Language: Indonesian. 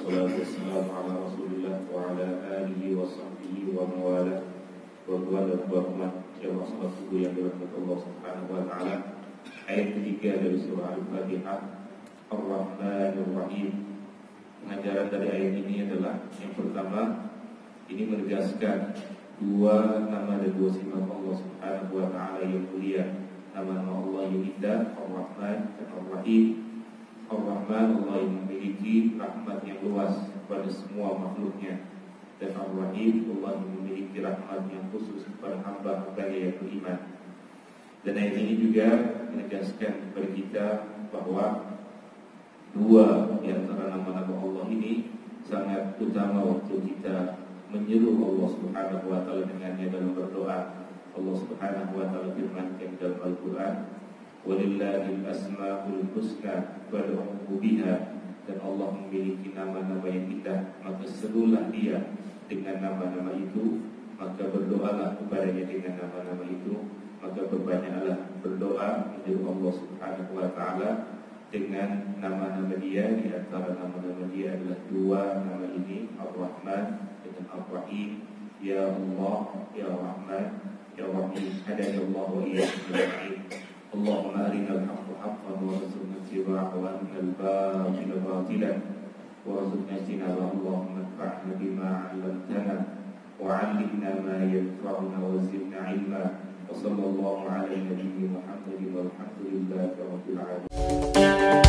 wassalatu wassalamu ala Rasulillah wa ala alihi wa sahbihi wa mawala. Tuan-tuan dan puan-puan jemaah salat subuh yang dirahmati Allah Subhanahu wa taala. Ayat ketiga dari surah Al-Fatihah, Ar-Rahmanir Rahim. Pengajaran dari ayat ini adalah yang pertama, ini menegaskan dua nama dan dua sifat Allah Subhanahu wa taala yang mulia. Nama-nama Allah yang indah, Ar-Rahman dan Ar-Rahim. Ar-Rahman, Allah yang memiliki rahmat yang luas kepada semua makhluknya, dan Ar-Rahim, Allah yang memiliki rahmat yang khusus kepada hamba-hambanya yang beriman. Dan ayat ini juga menegaskan kepada kita bahwa dua di antara nama-nama Allah ini sangat utama waktu kita menyeru Allah Subhanahu wa taala dengannya dalam berdoa. Allah Subhanahu wa taala firmankan dalam Al-Qur'an, "Walillahil asmaul husna fad'uhu biha." Dan Allah memiliki nama-nama yang indah, maka serulah Dia dengan nama-nama itu, maka berdoalah kepadanya dengan nama-nama itu, maka berbanyaklah berdoa menyeru Allah Subhanahu wa taala dengan nama-nama Dia. Di antara nama-nama Dia adalah dua nama ini, Ar-Rahman dengan Ar-Rahim. Ya Allah, Ya Rahman, Ya Rahim, hadani Allah wa iyyakum ajma'in. Allahumma arinal haqqa haqqan warzuqna ittiba'ahu wa arinal batila batilan warzuqna ijtinabah. Allahumma anfa'na bima 'allamtana wa 'allimna ma yanfa'una wa zidna 'ilma. Wa sallallahu 'ala nabiyyina Muhammadin walhamdulillahi rabbil alamin.